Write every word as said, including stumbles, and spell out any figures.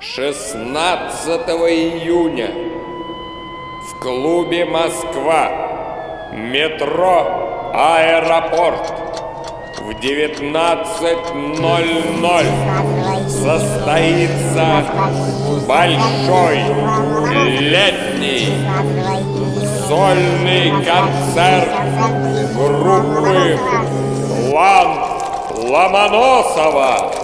шестнадцатого июня в клубе «Москва», метро «Аэропорт» в девятнадцать ноль ноль состоится большой летний сольный концерт группы «Клан Ломоносова».